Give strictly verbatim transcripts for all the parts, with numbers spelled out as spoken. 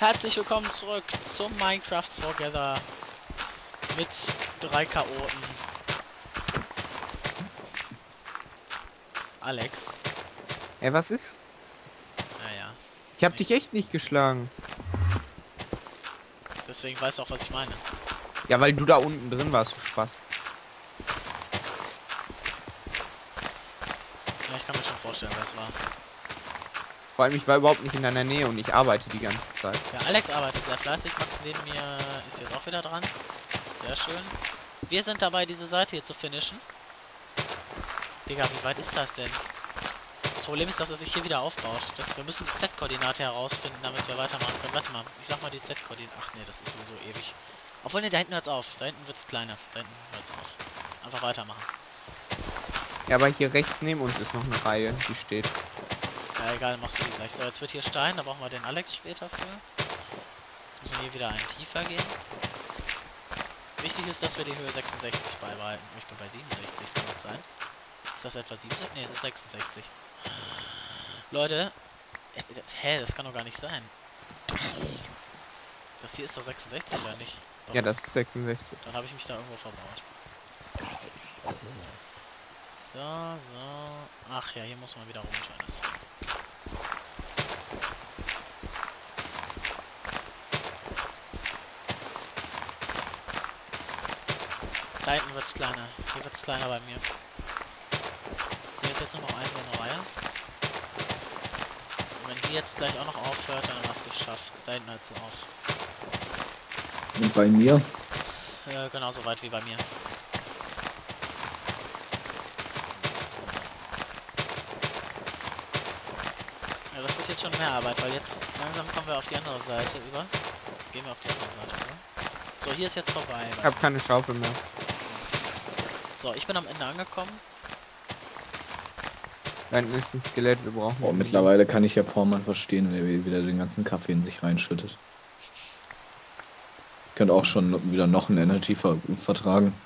Herzlich willkommen zurück zum Minecraft Together mit drei Chaoten. Alex. Ey, was ist? Naja. Ich hab dich echt nicht geschlagen. Deswegen weißt du auch, was ich meine. Ja, weil du da unten drin warst, du Spaß. Ja, ich kann mir schon vorstellen, wer es war. Vor allem, ich war überhaupt nicht in deiner Nähe und ich arbeite die ganze Zeit. Ja, Alex arbeitet sehr fleißig. Max neben mir ist jetzt auch wieder dran. Sehr schön. Wir sind dabei, diese Seite hier zu finishen. Digga, wie weit ist das denn? Das Problem ist, dass es sich hier wieder aufbaut. Das, wir müssen die Z-Koordinate herausfinden, damit wir weitermachen können. Warte mal, ich sag mal die Z-Koordinate. Ach nee, das ist sowieso ewig. Obwohl, ne, da hinten hört's auf. Da hinten wird's kleiner. Da hinten hört's auf. Einfach weitermachen. Ja, aber hier rechts neben uns ist noch eine Reihe, die steht. Ja, egal, machst du die gleich. So, jetzt wird hier Stein, da brauchen wir den Alex später für. Jetzt müssen wir hier wieder einen tiefer gehen. Wichtig ist, dass wir die Höhe sechsundsechzig beibehalten. Ich bin bei siebenundsechzig, kann das sein? Ist das etwa siebenundsechzig? Ne, es ist sechsundsechzig. Leute, äh, hä, das kann doch gar nicht sein. Das hier ist doch sechsundsechzig, oder nicht? Doch, Ja, das ist sechsundsechzig. Dann habe ich mich da irgendwo verbaut. So, so. Ach ja, hier muss man wieder runter. Das. Da hinten wird es kleiner. Hier wird es kleiner bei mir. Hier ist jetzt nur noch eine so eine Reihe. Und wenn die jetzt gleich auch noch aufhört, dann hast du es geschafft. Da hinten hört sie auf. Und bei mir? Äh, genauso weit wie bei mir. Ja, das wird jetzt schon mehr Arbeit, weil jetzt langsam kommen wir auf die andere Seite über. Gehen wir auf die andere Seite über. So, hier ist jetzt vorbei. Ich habe keine Schaufel mehr. So, ich bin am Ende angekommen. Da hinten ist ein Skelett, wir brauchen... Oh, mittlerweile kann ich ja Portman verstehen, wenn er wieder den ganzen Kaffee in sich reinschüttet. Ich könnte auch schon wieder noch einen Energy ver vertragen.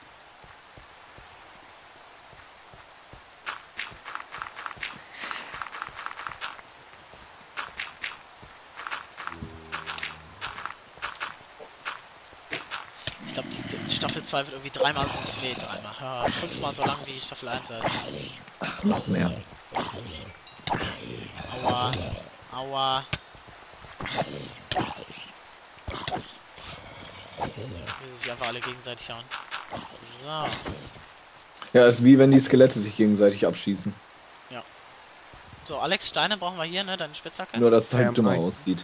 Ich glaube, die, die Staffel zwei wird irgendwie dreimal, nee, dreimal, ja, fünfmal so lang wie Staffel eins ist. Ach, noch mehr. Aua, aua. Wie sie sich einfach alle gegenseitig hauen. So. Ja, ist wie wenn die Skelette sich gegenseitig abschießen. So, Alex, Steine brauchen wir hier, ne? Deine Spitzhacke. Nur, dass es Ja, halt dummer Mike. aussieht.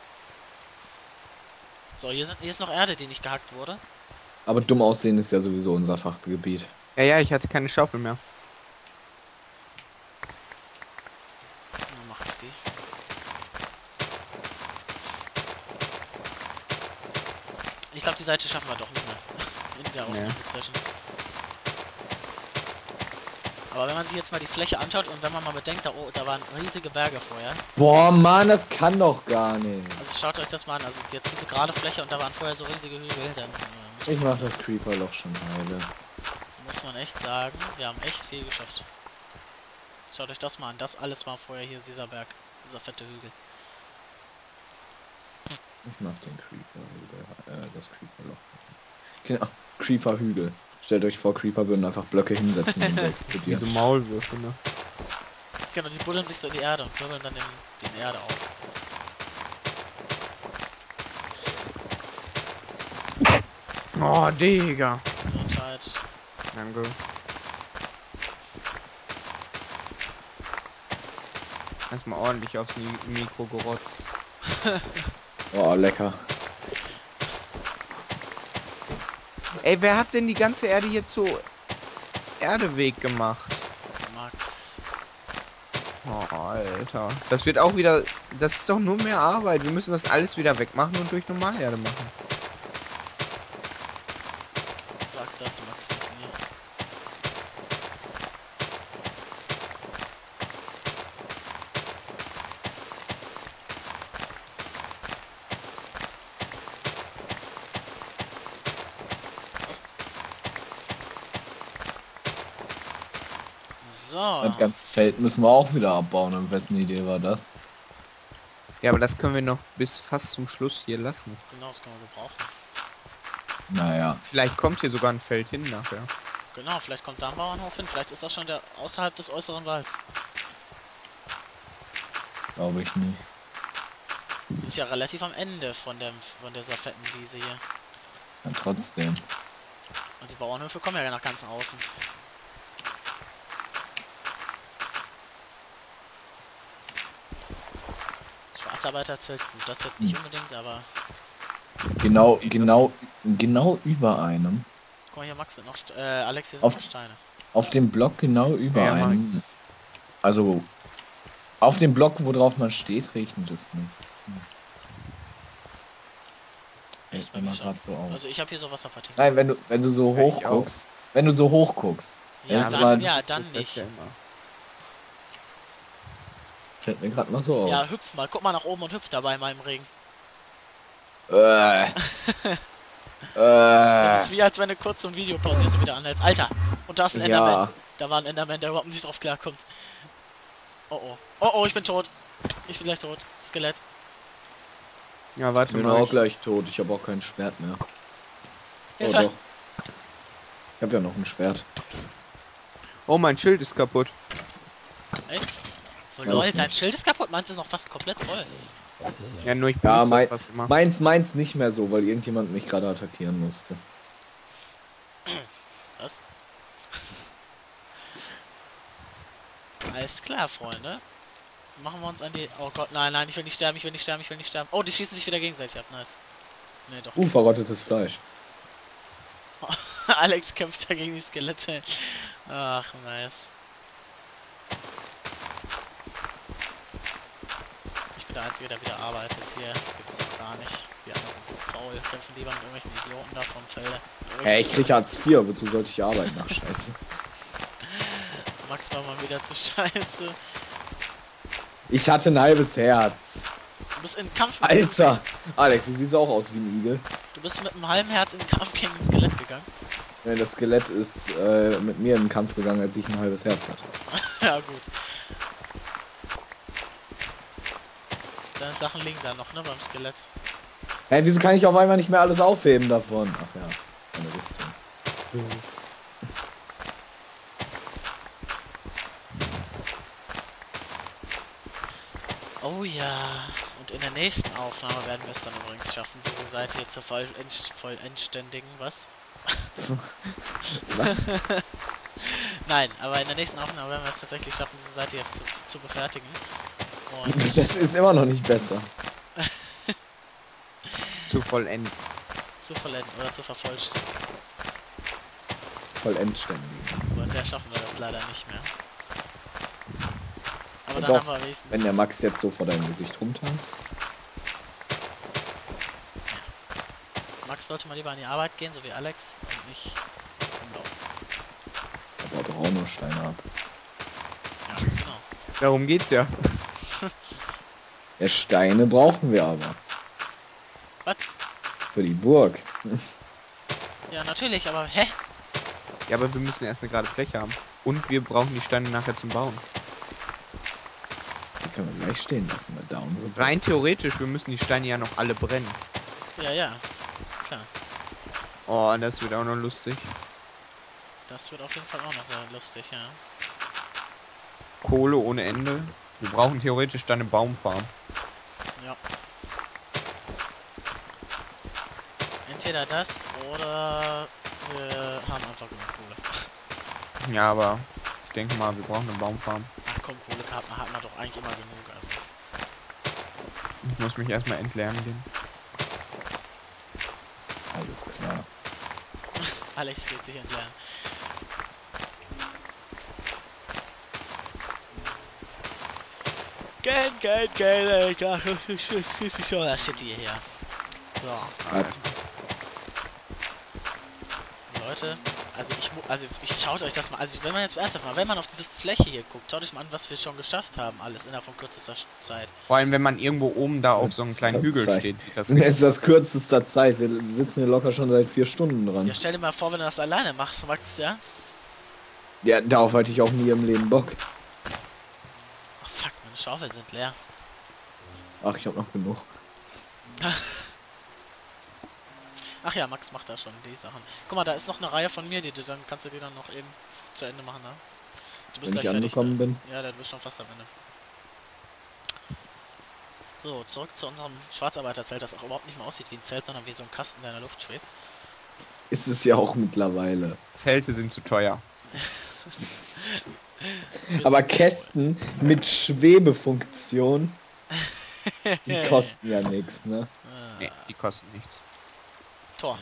So, hier, sind, hier ist noch Erde, die nicht gehackt wurde. Aber dumm aussehen ist ja sowieso unser Fachgebiet. Ja, ja, ich hatte keine Schaufel mehr. Dann mach ich die. Ich glaube, die Seite schaffen wir doch nicht mehr. In der Nee. Aufnahmesession. Aber wenn man sich jetzt mal die Fläche anschaut und wenn man mal bedenkt, da, oh, da waren riesige Berge vorher. Boah, Mann, das kann doch gar nicht. Also schaut euch das mal an. Also jetzt diese gerade Fläche und da waren vorher so riesige Hügel. Dann äh, muss, Ich mach das Creeper-Loch schon heile. muss man echt sagen, wir haben echt viel geschafft. Schaut euch das mal an. Das alles war vorher hier dieser Berg. Dieser fette Hügel. Ich mach den Creeper-Hügel, äh, das Creeper-Loch. Genau, Creeper-Hügel. Stellt euch vor, Creeper würden einfach Blöcke hinsetzen und Diese explodieren. Maulwürfe, ne? Genau, die buddeln sich so in die Erde und wirbeln dann in, die Erde auf. Oh, Digga. Gesundheit. Danke. Erstmal ordentlich aufs Mi- Mikro gerotzt. Oh, lecker. Ey, wer hat denn die ganze Erde hier zu Erdeweg gemacht? Max. Oh, Alter. Das wird auch wieder... Das ist doch nur mehr Arbeit. Wir müssen das alles wieder wegmachen und durch Normalerde machen. Sag das, Max, nicht mir. So. Das ganze Feld müssen wir auch wieder abbauen. Und wessen Idee war das? Ja, aber das können wir noch bis fast zum Schluss hier lassen. Genau, das können wir gebrauchen. Naja. Vielleicht kommt hier sogar ein Feld hin nachher. Genau, vielleicht kommt da ein Bauernhof hin. Vielleicht ist das schon der außerhalb des äußeren Walds. Glaube ich nicht. Das ist ja relativ am Ende von der von dieser fetten Wiese hier. Ja, trotzdem. Und die Bauernhöfe kommen ja nach ganz außen. Schwarzarbeiterzelt, gut, das jetzt nicht unbedingt, aber... Genau, genau, genau über einem. Guck mal hier, Max, sind noch St äh, Alex, hier sind Auf- noch Steine. Auf dem Block genau über Ja, einem. Also auf dem Block, worauf man steht, regnet es nicht. Echt, Ich bei bin mir mal schon. gerade so aus. Also ich habe hier so Wasserpartikel. Nein, wenn du wenn du so Ja, ich hoch auch. guckst, wenn du so hoch guckst, Ja, das dann, war- ja, dann Das nicht. ist ja immer. fällt mir gerade mal so auf. Ja, hüpf mal, guck mal nach oben und hüpf dabei mal im Regen. Äh. Das äh. ist wie als wenn du kurz so ein Video pausierst und wieder anhältst. Alter, und da ist ein Enderman. Ja. Da war ein Enderman, der überhaupt nicht drauf klarkommt. Oh oh. Oh oh, ich bin tot. Ich bin gleich tot. Skelett. Ja, Ich warte bin mal. auch gleich tot. Ich habe auch kein Schwert mehr. Oh Hilfe. doch. Ich habe ja noch ein Schwert. Oh, mein Schild ist kaputt. Echt? Oh, Ja, lol, das dein nicht. Schild ist kaputt, meins ist noch fast komplett voll. Ja, nur ich Ja, benutze mein, das fast immer. meins, meins nicht mehr so, weil irgendjemand mich gerade attackieren musste. Was? Alles klar, Freunde. Machen wir uns an die... Oh Gott, nein, nein, ich will nicht sterben, ich will nicht sterben, ich will nicht sterben. Oh, die schießen sich wieder gegenseitig ab, nice. Nee, doch. Uh, verrottetes Fleisch. Alex kämpft da gegen die Skelette. Ach, nice. Ich bin der Einzige, der wieder arbeitet hier. Gibt's doch gar nicht. Die anderen sind so faul, kämpfen lieber mit irgendwelchen Idioten da vom Felde. Hey, ich krieg Hartz vier, wozu sollte ich arbeiten? Ach, scheiße. Max war mal wieder zu scheiße. Ich hatte ein halbes Herz. Du bist in Kampf mit, Alter! Alex, du siehst auch aus wie ein Igel. du bist mit einem halben Herz in den Kampf gegen ein Skelett gegangen. Ja, das Skelett ist äh, mit mir in den Kampf gegangen, als ich ein halbes Herz hatte. Ja, gut. Deine Sachen liegen da noch, ne, beim Skelett. Hey, wieso kann ich auf einmal nicht mehr alles aufheben davon? Ach ja, eine Rüstung. Oh ja. Und in der nächsten Aufnahme werden wir es dann übrigens schaffen, diese Seite hier zu voll, voll endständigen, was? Was? Nein, aber in der nächsten Aufnahme werden wir es tatsächlich schaffen, diese Seite hier zu, zu befertigen. Und Das ist immer noch nicht besser. Zu vollenden. zu vollenden oder zu vervollständigen. Voll endständig. Aber der schaffen wir das leider nicht mehr. Aber Ja, dann doch, haben wir wenigstens... Wenn der Max jetzt so vor deinem Gesicht rumtanzt. Max sollte mal lieber an die Arbeit gehen, so wie Alex, und nicht rumlaufen. Aber braucht nur Steine ab. Ja, ganz genau. Darum geht's ja. Ja, Steine brauchen wir aber. Was? Für die Burg. Ja, natürlich, aber hä? Ja, aber wir müssen erst eine gerade Fläche haben. Und wir brauchen die Steine nachher zum Bauen. Die können wir gleich stehen lassen, weil down sind. Rein theoretisch, wir müssen die Steine ja noch alle brennen. Ja, ja. Klar. Oh, das wird auch noch lustig. Das wird auf jeden Fall auch noch sehr lustig, ja. Kohle ohne Ende. Wir brauchen theoretisch dann eine Baumfarm. Ja. Entweder das oder wir haben einfach genug Kohle. Ja, aber ich denke mal, wir brauchen eine Baumfarm. Ach komm, Kohle hat man, hat man doch eigentlich immer genug. Also. Ich muss mich erstmal entleeren gehen. Alles klar. Alex geht sich entleeren. Geld, Geld, Geld, Geld. Das steht hierher. So. Hat. Leute, also ich mu- also ich schaut euch das mal, also wenn man jetzt ernsthaft mal, wenn man auf diese Fläche hier guckt, schaut euch mal an, was wir schon geschafft haben, alles innerhalb von kürzester Sch- Zeit. Vor allem, wenn man irgendwo oben da auf so einem kleinen Hügel Zeit. steht, sieht das Das ist das aus. kürzester Zeit. Wir sitzen hier locker schon seit vier Stunden dran. Ja, stell dir mal vor, wenn du das alleine machst, Max, ja? Ja, darauf hatte ich auch nie im Leben Bock. Ach fuck, meine Schaufeln sind leer. Ach, ich habe noch genug. Ach ja, Max macht da schon die Sachen. Guck mal, da ist noch eine Reihe von mir, die du dann kannst du die dann noch eben zu Ende machen, ne? Du bist Wenn ich gleich fertig. angekommen Ne? bin. Ja, du bist schon fast am Ende. So, zurück zu unserem Schwarzarbeiterzelt, das auch überhaupt nicht mehr aussieht wie ein Zelt, sondern wie so ein Kasten, der in der Luft schwebt. Ist es ja auch mittlerweile. Zelte sind zu teuer. Aber Kästen mit Schwebefunktion, die kosten ja nichts, ne? Ah, Nee, die kosten nichts. Tor.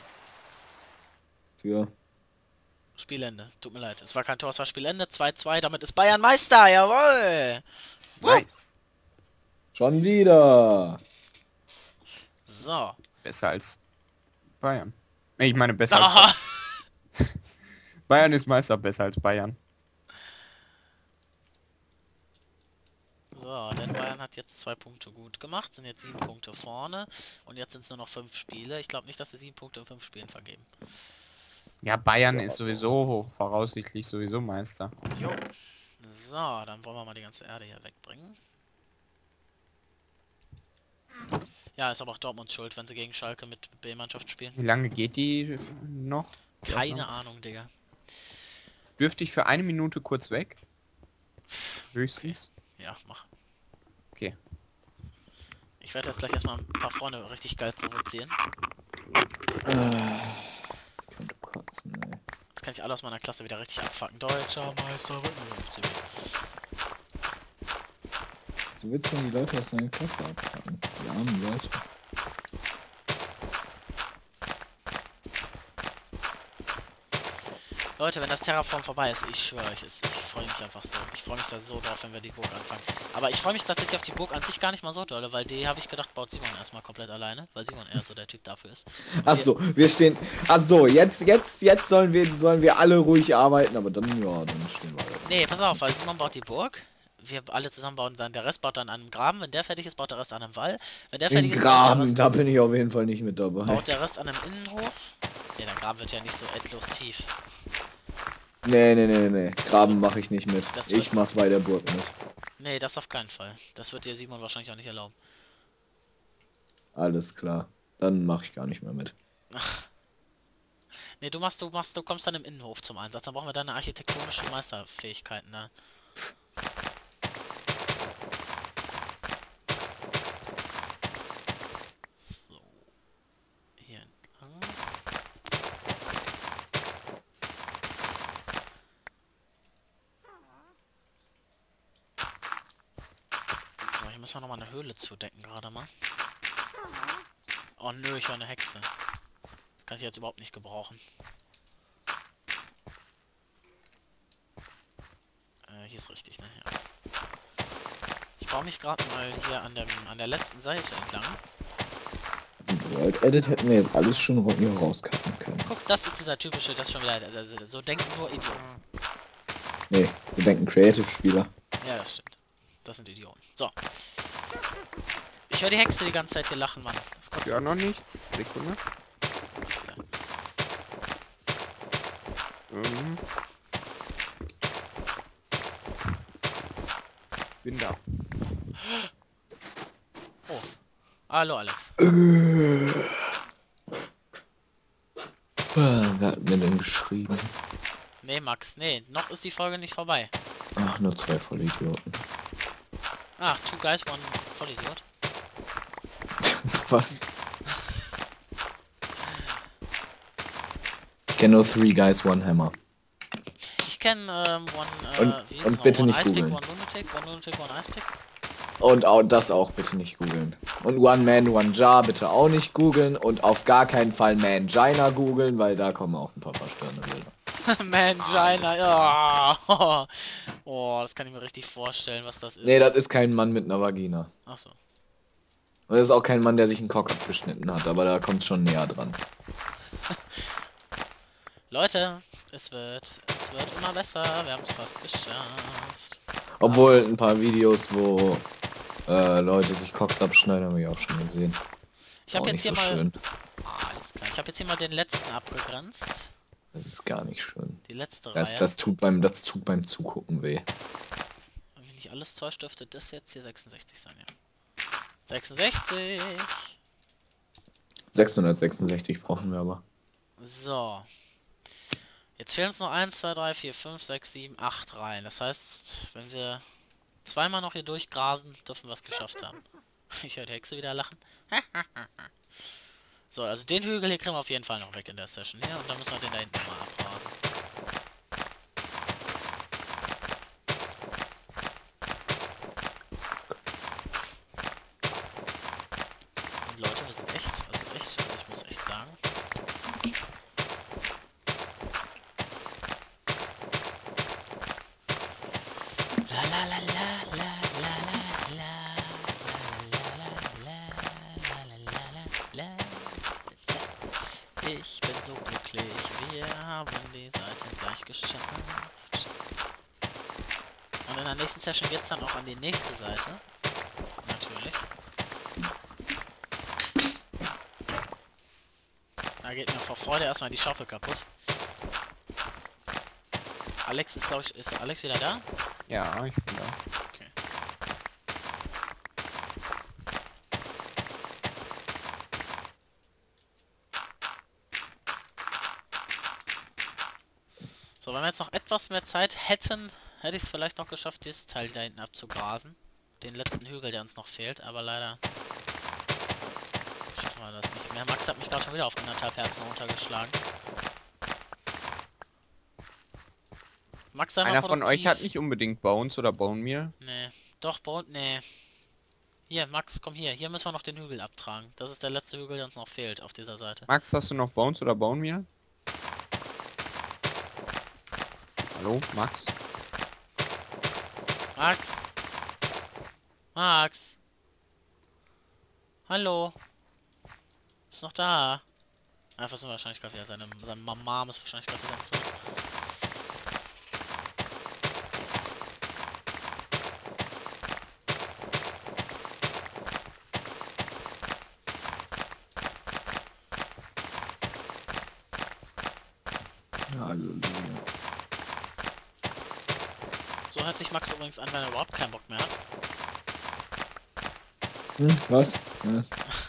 Für Spielende. Tut mir leid. Es war kein Tor, es war Spielende. zwei zwei. Damit ist Bayern Meister. Jawohl. Nice. schon wieder. So. Besser als Bayern. Nee, ich meine besser Ah. als Bayern ist Meister, besser als Bayern. So, denn Bayern hat jetzt zwei Punkte gut gemacht. Sind jetzt sieben Punkte vorne. Und jetzt sind es nur noch fünf Spiele. Ich glaube nicht, dass sie sieben Punkte in fünf Spielen vergeben. Ja, Bayern ist sowieso voraussichtlich sowieso Meister. Jo. So, dann wollen wir mal die ganze Erde hier wegbringen. Ja, ist aber auch Dortmund schuld, wenn sie gegen Schalke mit B-Mannschaft spielen. Wie lange geht die noch? Keine Ahnung, Digga. Dürfte ich für eine Minute kurz weg? Höchstens. Ja, mach. Okay. Ich werde jetzt gleich erstmal ein paar Freunde richtig geil provozieren. Ich könnte kotzen, ey. Jetzt kann ich alle aus meiner Klasse wieder richtig abfacken. Deutscher Meister wird nur F C B. So willst du denn die Leute aus deiner Klasse abpacken? Die armen Leute. Leute, wenn das Terraform vorbei ist, ich schwöre euch, es- ich freue mich einfach so. Ich freue mich da so drauf, wenn wir die Burg anfangen. Aber ich freue mich tatsächlich auf die Burg an sich gar nicht mal so dolle, weil die, habe ich gedacht, baut Simon erstmal komplett alleine, weil Simon eher so der Typ dafür ist. Und Ach wir- so, wir stehen. Ach so, jetzt, jetzt, jetzt sollen wir, sollen wir alle ruhig arbeiten, aber dann, ja, dann stehen wir. Nee, pass auf, weil Simon baut die Burg. Wir alle zusammen bauen dann, der Rest baut dann an einem Graben. Wenn der fertig ist, baut der Rest an einem Wall. Wenn der fertig Im ist, baut der Graben, Rest, da bin ich auf jeden Fall nicht mit dabei. baut der Rest an einem Innenhof. Nee, der Graben wird ja nicht so endlos tief. Nee, nee, nee, nee. Graben mache ich nicht mit. Das Ich wird- mach bei der Burg mit. Nee, das auf keinen Fall. Das wird dir Simon wahrscheinlich auch nicht erlauben. Alles klar. Dann mache ich gar nicht mehr mit. Nee, du machst, du machst, du kommst dann im Innenhof zum Einsatz. Dann brauchen wir deine architektonischen Meisterfähigkeiten, ne? So. Hier entlang. So, hier müssen wir nochmal eine Höhle zudecken gerade mal. Oh nö, ich war eine Hexe. Das kann ich jetzt überhaupt nicht gebrauchen. Äh, hier ist richtig, ne? Ja. Ich baue mich gerade mal hier an, dem, an der letzten Seite entlang. Im World Edit hätten wir jetzt alles schon hier rauscutten können. Guck, das ist dieser typische, das ist schon wieder, also, so denken nur Idioten. Nee, wir denken Creative-Spieler. Ja, das stimmt. Das sind Idioten. So. Ich höre die Hexe die ganze Zeit hier lachen, Mann. Das kotzt Ja, mich. noch nichts. Sekunde. Was denn? Mhm. Bin da. Oh. Hallo, Alex. Wer hat mir denn geschrieben? Nee, Max, nee, noch ist die Folge nicht vorbei. Ach, nur zwei Vollidioten. Ach, two guys, one Vollidiot. Was? Ich kenne nur three guys, one hammer. Ich kenne ähm, one, äh, Und- wie hieß und es noch? bitte One nicht Ice Pick, googeln. one Lunatic, one Lunatic, one Ice Pick. Und auch das auch bitte nicht googeln. Und One Man, One Jar bitte auch nicht googeln. Und auf gar keinen Fall Mangina googeln, weil da kommen auch ein paar verstörende Bilder. Mangina, ja. Oh. Oh, das kann ich mir richtig vorstellen, was das ist. Nee, das ist kein Mann mit einer Vagina. Ach so. Und das ist auch kein Mann, der sich einen Cock abgeschnitten hat, aber da kommt schon näher dran. Leute, es wird, es wird immer besser. Wir haben es fast geschafft. Obwohl ein paar Videos, wo äh, Leute sich Cocks abschneiden, habe ich auch schon gesehen. Ich habe Auch jetzt nicht hier so mal, schön. ah, alles klar. Ich habe jetzt hier mal den letzten abgegrenzt. Das ist gar nicht schön. Die letzte Das, Reihe. das tut beim das tut beim Zugucken weh. Wenn mich nicht alles täuscht, dürfte das jetzt hier sechsundsechzig sein, ja. sechsundsechzig. sechshundertsechsundsechzig brauchen wir aber. So. Jetzt fehlen uns noch eins, zwei, drei, vier, fünf, sechs, sieben, acht Reihen. Das heißt, wenn wir zweimal noch hier durchgrasen, dürfen wir es geschafft haben. Ich höre die Hexe wieder lachen. So, also den Hügel hier kriegen wir auf jeden Fall noch weg in der Session hier. Und dann müssen wir den da hinten mal abgrasen. Und Leute, wir sind echt, also echt, also ich muss echt sagen. La la la la la la la la Ich bin so glücklich, wir haben die Seite gleich geschafft. Und in der nächsten Session geht es dann auch an die nächste Seite. Natürlich. Da geht mir vor Freude erstmal die Schaufel kaputt. Alex ist, glaube ich, ist Alex wieder da? Ja, ich bin da. Okay. So, wenn wir jetzt noch etwas mehr Zeit hätten, hätte ich es vielleicht noch geschafft, dieses Teil da hinten abzugrasen. Den letzten Hügel, der uns noch fehlt, aber leider schaffen wir das nicht mehr. Max hat mich gerade schon wieder auf anderthalb Herzen runtergeschlagen. Max, sei mal Einer von produktiv. euch hat nicht unbedingt Bones oder Bone Meal? Nee. Doch, Bone, nee. Hier, Max, komm hier. Hier müssen wir noch den Hügel abtragen. Das ist der letzte Hügel, der uns noch fehlt auf dieser Seite. Max, hast du noch Bones oder Bone Meal? Hallo, Max? Max? Max? Hallo? Ist noch da? Einfach so wahrscheinlich gerade wieder seine, seine Mama ist wahrscheinlich gerade wieder im Zimmer. Halleluja. So hört sich Max übrigens an, wenn er überhaupt keinen Bock mehr hat. Hm, was? Ja.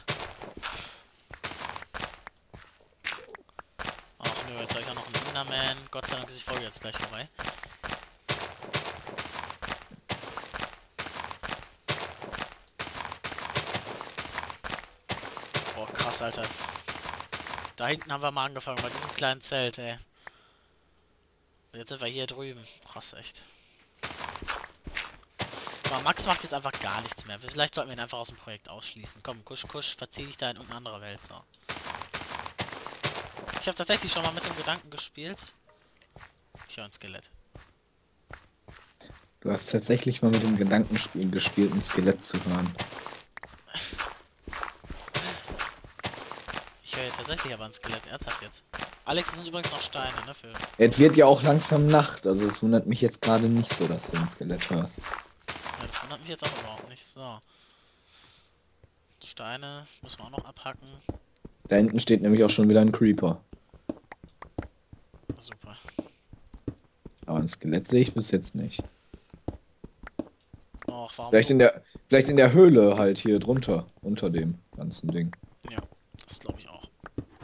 Ach nö, jetzt habe ich ja noch einen Enderman. Gott sei Dank ist die Folge jetzt gleich vorbei. Boah, krass, Alter. Da hinten haben wir mal angefangen, bei diesem kleinen Zelt, ey. Und jetzt sind wir hier drüben. Krass, echt. Aber Max macht jetzt einfach gar nichts mehr. Vielleicht sollten wir ihn einfach aus dem Projekt ausschließen. Komm, kusch, kusch, verzieh dich da in irgendeine andere Welt. So. Ich habe tatsächlich schon mal mit dem Gedanken gespielt. Ich höre ein Skelett. Du hast tatsächlich mal mit dem Gedanken gespielt, ein Skelett zu hören. Ich höre jetzt tatsächlich aber ein Skelett. Ernsthaft jetzt. Alex, das sind übrigens noch Steine, ne? Für Es wird ja auch langsam Nacht, also es wundert mich jetzt gerade nicht so, dass du ein Skelett hörst. Ja, das wundert mich jetzt auch überhaupt nicht. So. Steine müssen wir auch noch abhacken. Da hinten steht nämlich auch schon wieder ein Creeper. Super. Aber ein Skelett sehe ich bis jetzt nicht. Och, warum Vielleicht so? in der, vielleicht in der Höhle halt hier drunter, unter dem ganzen Ding. Ja, das glaube ich auch.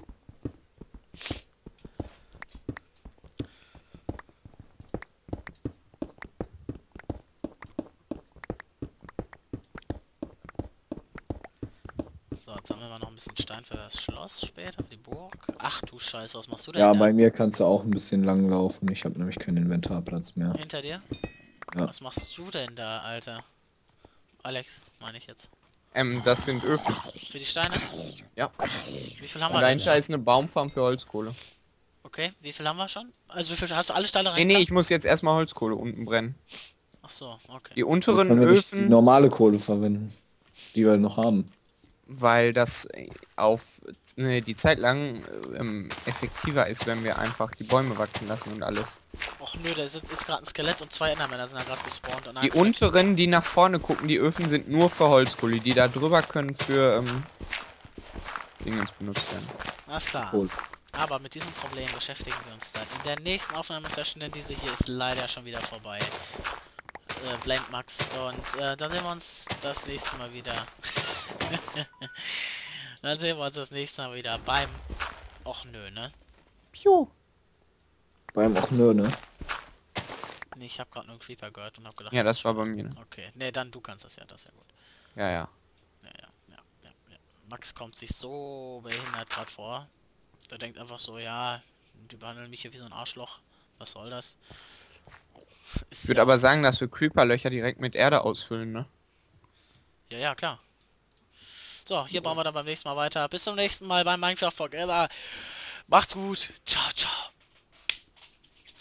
So, jetzt sammeln wir noch ein bisschen Stein für das Schloss später, für die Burg. Ach du Scheiße, was machst du denn Ja, da? bei mir kannst du auch ein bisschen lang laufen. Ich habe nämlich keinen Inventarplatz mehr. Hinter dir? Ja. Was machst du denn da, Alter? Alex, meine ich jetzt. Ähm, das sind Öfen. Für die Steine? Ja. Wie viel haben Und wir denn? dahinter ist eine Baumfarm für Holzkohle. Okay, wie viel haben wir schon? Also wie viel hast du alle Steine Nee, nee, rein? ich muss jetzt erstmal Holzkohle unten brennen. Ach so, okay. Die Jetzt unteren können wir nicht die Öfen, normale Kohle verwenden, die wir noch haben. weil das auf ne, die Zeit lang ähm, effektiver ist, wenn wir einfach die Bäume wachsen lassen und alles. Och nö, da ist, ist gerade ein Skelett und zwei Endermänner sind da gerade gespawnt. Und Die ein- unteren, die nach vorne gucken, die Öfen sind nur für Holzkohle. Die da drüber können für ähm, Dingens benutzt werden. Alles klar. Cool. Aber mit diesem Problem beschäftigen wir uns dann in der nächsten Aufnahmesession, denn diese hier ist leider schon wieder vorbei. Äh, Blend Max. Und äh, dann sehen wir uns das nächste Mal wieder. Dann sehen wir uns das nächste Mal wieder beim... Och nö, ne? Piu. Beim auch nur, ne? Nee, ich habe gerade nur einen Creeper gehört und habe gedacht... Ja, das war bei mir. Ne? Okay, ne, dann du kannst das ja, das ist ja gut. Ja, ja. Ja, ja, ja, ja, ja. Max kommt sich so behindert gerade vor. Der denkt einfach so, ja, die behandeln mich hier wie so ein Arschloch. Was soll das? Ist Ich würde ja, aber sagen, dass wir Creeper-Löcher direkt mit Erde ausfüllen, ne? ja, ja, klar. So, hier bauen wir dann beim nächsten Mal weiter. Bis zum nächsten Mal bei Minecraft Forever. Macht's gut. Ciao, ciao.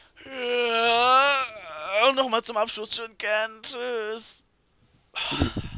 Ja, und nochmal zum Abschluss schön gern. Tschüss.